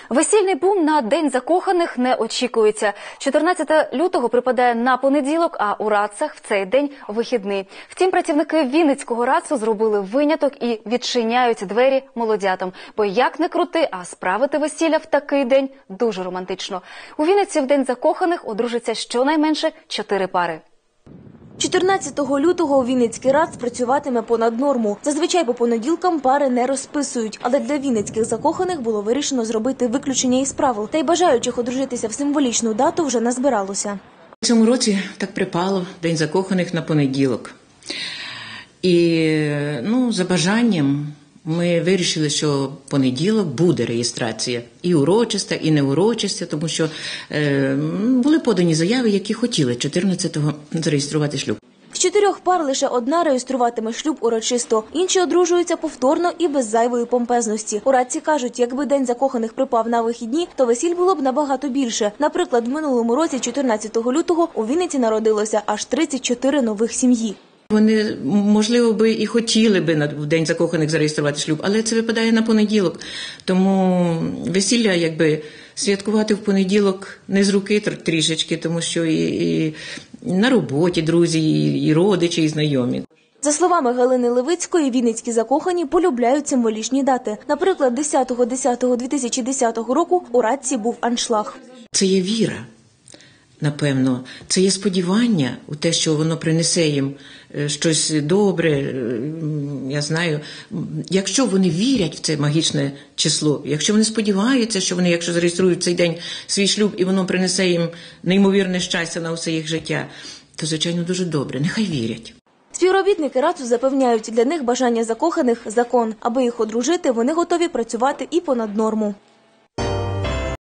Весільний бум на День закоханих не очікується. 14 лютого припадає на понеділок, а у Радцах в цей день вихідний. Втім, працівники Вінницького Радцу зробили виняток і відчиняють двері молодятам. Бо як не крути, а справити весілля в такий день дуже романтично. У Вінниці в День закоханих одружиться щонайменше 4 пари. 14 лютого у Вінницький Рац працюватиме понад норму. Зазвичай по понеділкам пари не розписують, але для вінницьких закоханих було вирішено зробити виключення із правил. Та й бажаючих одружитися в символічну дату вже назбиралося. У цьому році так припало День закоханих на понеділок. І за бажанням ми вирішили, що понеділок буде реєстрація. І урочиста, і неурочиста, тому що були подані заяви, які хотіли 14-го зареєструвати шлюб. З 4 пар лише одна реєструватиме шлюб урочисто. Інші одружуються повторно і без зайвої помпезності. У Радці кажуть, якби День закоханих припав на вихідні, то весіль було б набагато більше. Наприклад, в минулому році, 14 лютого, у Вінниці народилося аж 34 нових сім'ї. Вони, можливо, би і хотіли би в День закоханих зареєструвати шлюб, але це випадає на понеділок. Тому весілля, святкувати в понеділок не з руки трішечки, тому що і на роботі друзі, і родичі, і знайомі. За словами Галини Левицької, вінницькі закохані полюбляють символічні дати. Наприклад, 10.10.2010 року у Радці був аншлаг. Це є віра. Напевно, це є сподівання у те, що воно принесе їм щось добре, я знаю. Якщо вони вірять в це магічне число, якщо вони сподіваються, що вони, якщо зареєструють цей день свій шлюб і воно принесе їм неймовірне щастя на усе їх життя, то, звичайно, дуже добре. Нехай вірять. Співробітники Рацу запевняють, для них бажання закоханих – закон. Аби їх одружити, вони готові працювати і понад норму.